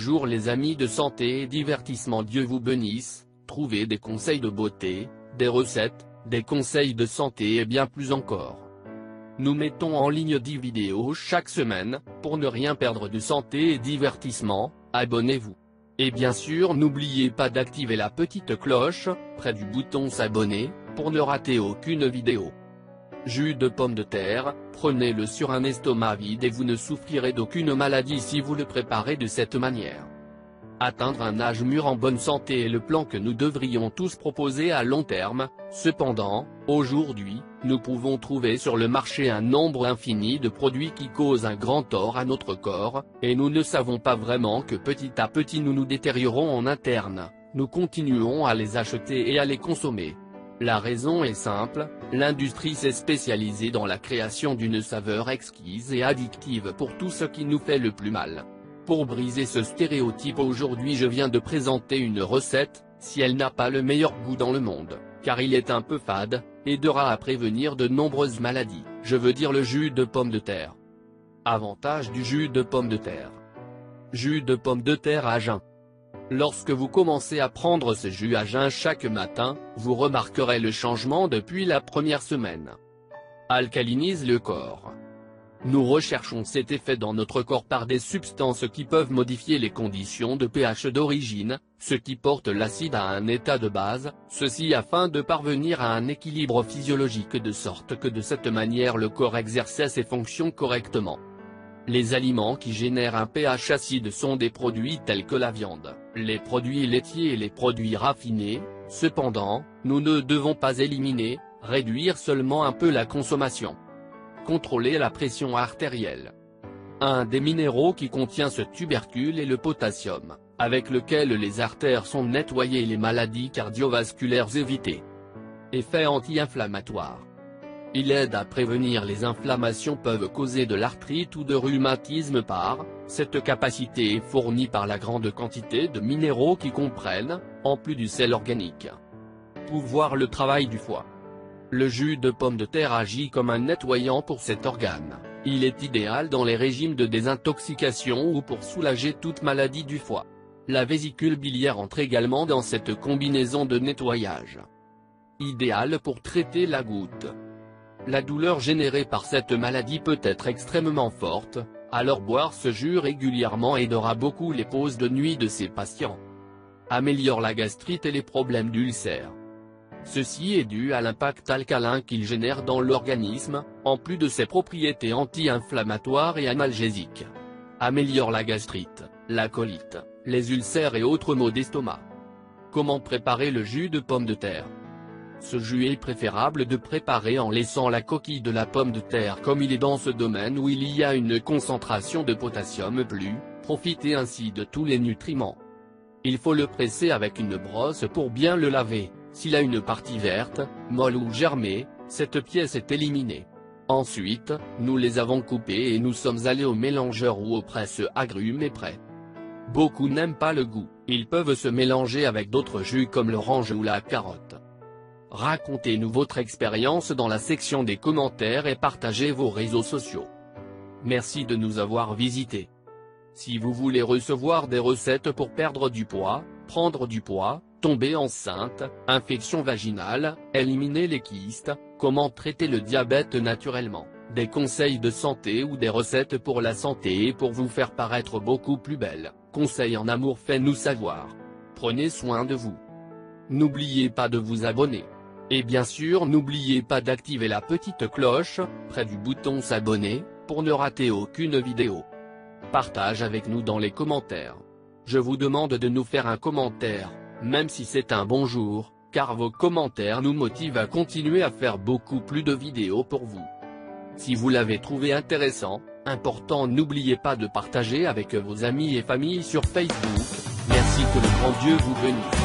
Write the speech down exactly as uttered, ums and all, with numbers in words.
Bonjour les amis de santé et divertissement, Dieu vous bénisse. Trouvez des conseils de beauté, des recettes, des conseils de santé et bien plus encore. Nous mettons en ligne dix vidéos chaque semaine, pour ne rien perdre de santé et divertissement, abonnez-vous. Et bien sûr n'oubliez pas d'activer la petite cloche, près du bouton s'abonner, pour ne rater aucune vidéo. Jus de pomme de terre, prenez-le sur un estomac vide et vous ne souffrirez d'aucune maladie si vous le préparez de cette manière. Atteindre un âge mûr en bonne santé est le plan que nous devrions tous proposer à long terme. Cependant, aujourd'hui, nous pouvons trouver sur le marché un nombre infini de produits qui causent un grand tort à notre corps, et nous ne savons pas vraiment que petit à petit nous nous détériorons en interne. Nous continuons à les acheter et à les consommer. La raison est simple, l'industrie s'est spécialisée dans la création d'une saveur exquise et addictive pour tout ce qui nous fait le plus mal. Pour briser ce stéréotype, aujourd'hui je viens de présenter une recette, si elle n'a pas le meilleur goût dans le monde, car il est un peu fade, aidera à prévenir de nombreuses maladies, je veux dire le jus de pomme de terre. Avantage du jus de pomme de terre. Jus de pomme de terre à jeun. Lorsque vous commencez à prendre ce jus à jeun chaque matin, vous remarquerez le changement depuis la première semaine. Alcalinise le corps. Nous recherchons cet effet dans notre corps par des substances qui peuvent modifier les conditions de pH d'origine, ce qui porte l'acide à un état de base, ceci afin de parvenir à un équilibre physiologique de sorte que de cette manière le corps exerce ses fonctions correctement. Les aliments qui génèrent un pH acide sont des produits tels que la viande, les produits laitiers et les produits raffinés. Cependant, nous ne devons pas éliminer, réduire seulement un peu la consommation. Contrôler la pression artérielle. Un des minéraux qui contient ce tubercule est le potassium, avec lequel les artères sont nettoyées et les maladies cardiovasculaires évitées. Effet anti-inflammatoire. Il aide à prévenir les inflammations peuvent causer de l'arthrite ou de rhumatisme par, cette capacité est fournie par la grande quantité de minéraux qui comprennent, en plus du sel organique. Pouvoir le travail du foie. Le jus de pomme de terre agit comme un nettoyant pour cet organe. Il est idéal dans les régimes de désintoxication ou pour soulager toute maladie du foie. La vésicule biliaire entre également dans cette combinaison de nettoyage. Idéal pour traiter la goutte. La douleur générée par cette maladie peut être extrêmement forte, alors boire ce jus régulièrement aidera beaucoup les pauses de nuit de ces patients. Améliore la gastrite et les problèmes d'ulcères. Ceci est dû à l'impact alcalin qu'il génère dans l'organisme, en plus de ses propriétés anti-inflammatoires et analgésiques. Améliore la gastrite, la colite, les ulcères et autres maux d'estomac. Comment préparer le jus de pomme de terre? Ce jus est préférable de préparer en laissant la coquille de la pomme de terre comme il est dans ce domaine où il y a une concentration de potassium plus, profitez ainsi de tous les nutriments. Il faut le presser avec une brosse pour bien le laver, s'il a une partie verte, molle ou germée, cette pièce est éliminée. Ensuite, nous les avons coupés et nous sommes allés au mélangeur ou aux presses agrumes et prêts. Beaucoup n'aiment pas le goût, ils peuvent se mélanger avec d'autres jus comme l'orange ou la carotte. Racontez-nous votre expérience dans la section des commentaires et partagez vos réseaux sociaux. Merci de nous avoir visités. Si vous voulez recevoir des recettes pour perdre du poids, prendre du poids, tomber enceinte, infection vaginale, éliminer les kystes, comment traiter le diabète naturellement, des conseils de santé ou des recettes pour la santé et pour vous faire paraître beaucoup plus belle, conseils en amour, faites-nous savoir. Prenez soin de vous. N'oubliez pas de vous abonner. Et bien sûr n'oubliez pas d'activer la petite cloche, près du bouton s'abonner, pour ne rater aucune vidéo. Partage avec nous dans les commentaires. Je vous demande de nous faire un commentaire, même si c'est un bonjour, car vos commentaires nous motivent à continuer à faire beaucoup plus de vidéos pour vous. Si vous l'avez trouvé intéressant, important, n'oubliez pas de partager avec vos amis et familles sur Facebook. Merci, que le grand Dieu vous bénisse.